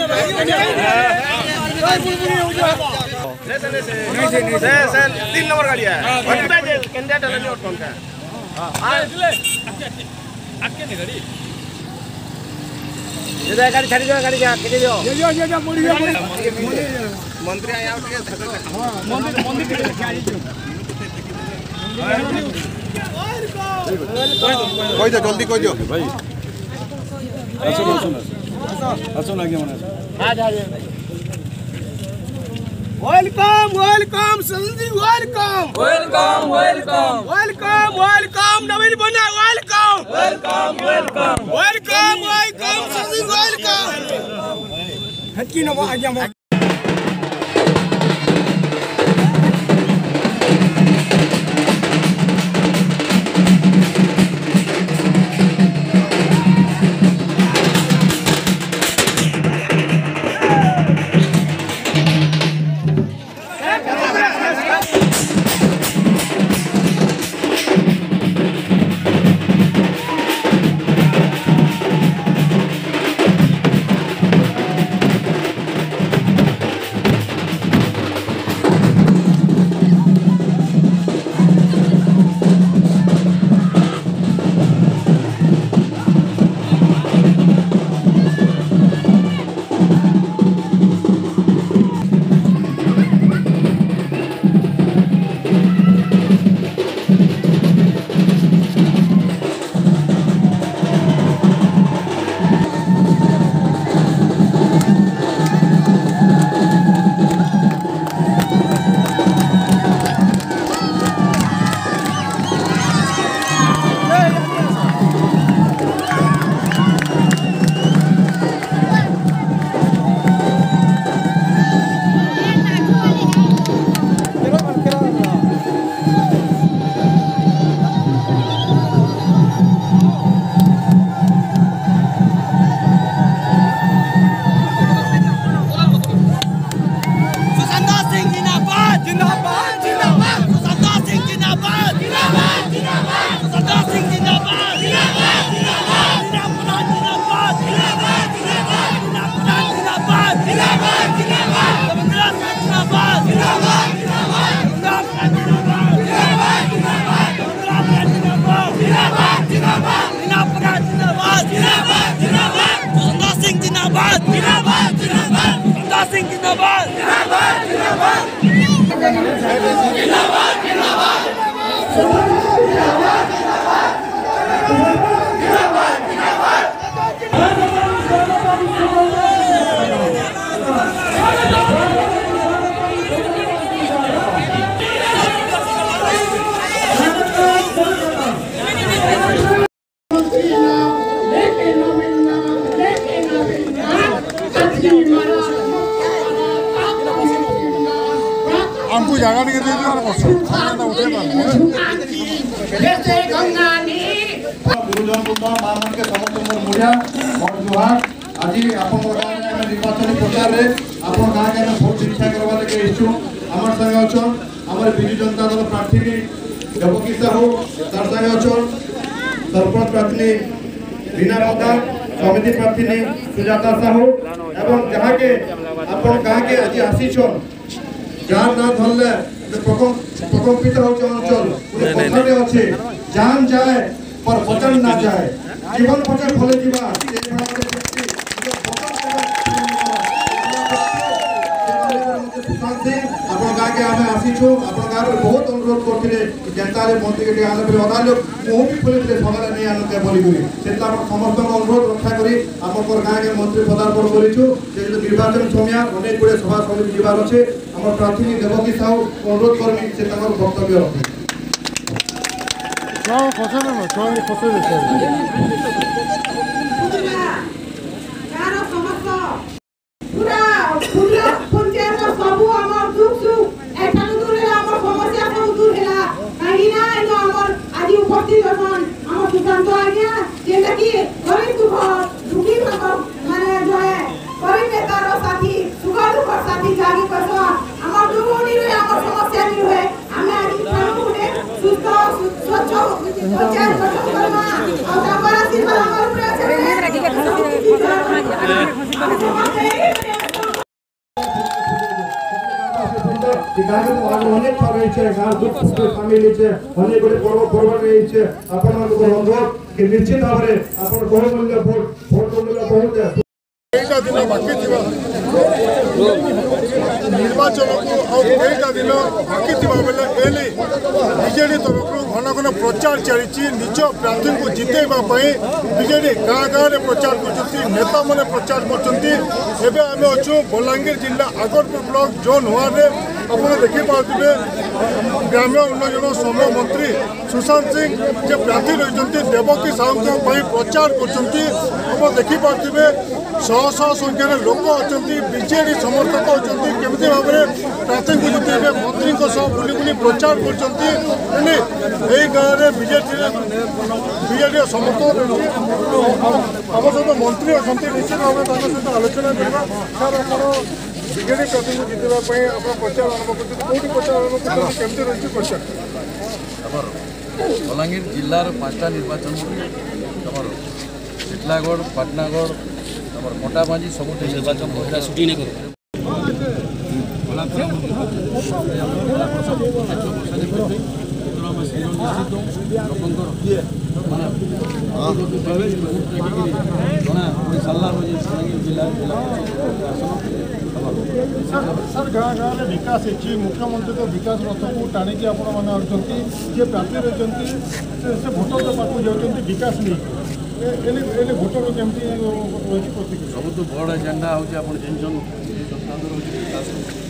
तीन नंबर गाड़ी है कैंडिडेट है नहीं कौन का गाड़ी छाड़ी दो गाड़ी क्या के दियो मंत्री आया मंदिर कोई दो जल्दी कोई दो भाई आसो लगे मने वेलकम सल्दी वेलकम नवीन बना वेलकम सल्दी वेलकम हटकी न आज्ञा हमको जगह नहीं दे दिया ना उठे गुरुजन को मामन के समस्त मोर मुड़िया और जुहार आज आपन गांव में निर्वाचन प्रचार रे आपन गांव के भोट शिक्षा करवा के इच्छु हमर संग अछो हमर बिजू जनता दल प्रार्थी देवकी साहू तार संग अछो सरपंच प्रार्थी रीना प्रधान समिति प्रार्थी सुजाता साहू एवं जहां के आपन गांव के आज आसीछो जार ना धरले प्रकम्पित होचे अंचल उनी पथरे अछि जान जाए पर वचन ना जाए जीवन पछे फले जीवा ए भावरे व्यक्ति अपन गाँव के आमे आसीछु अपन गाँव में बहुत अनुरोध करथिले जनता रे मंत्री के आने पर अदा लोग मुंह भी खोले सवाल नहीं आनते बोली गुरी सेता अपन समस्त अनुरोध रक्षा करी अपन गाँव के मंत्री पदार्पण करिछु जे निर्वाचन समय अनेक गुड़े सभा समिति जीवार अछि हमर प्रार्थी देवकी साहू अनुरोध करमी से तकर वक्तव्य रखे स्वच्छ गाँव में अनेक थर रही गाँव दुख सुख सामिल होते अनेक गुड़े पर्व पर्व रही आपण अनुरोध कि निश्चित भाव में आप बहुमूल्य भोट मूल्य बहुत दिन बाकी निर्वाचन को दिन बाकी बेले एले बीजेडी तरफ घन घन प्रचार चली निज प्रार्थी को जितेबाई बीजेडी गाँ गाँव में प्रचार कर नेता मैंने प्रचार कर आम अच्छु बलांगीर जिला आगरपुर ब्लॉक जोन वार्ड आप देखिपे ग्राम्य उन्नयन समूह मंत्री सुशांत सिंह जे प्रार्थी रही देवकी साहू प्रचार कर देखिपे शह शह संख्यार लोक अच्छा बीजेडी समर्थक अच्छा केमी भाव में प्रार्थी को जितेबे मंत्री बुली बुली प्रचार कर गाँव में बीजेडी समर्थक आम सहित मंत्री अच्छा निश्चित भाव में सहित आलोचना करवा सर आप बीजेडी प्रार्थी को जितेबाई आप प्रचार आरंभ कर प्रचार आरंभ करते रही प्रचार बलांगीर जिलार 5टा निर्वाचन शीतलागढ़ पाटनागढ़ मोटाबाजी सब निर्वाचन सर गाँ गाँव में विकास है मुख्यमंत्री तो विकास रथ को टाणिकी आपण मैंने जे प्रार्थी रही से भोटर पाक जाऊँच विकास नहीं भोटर केमती रही सब बड़ एजेंडा हूँ आप विकास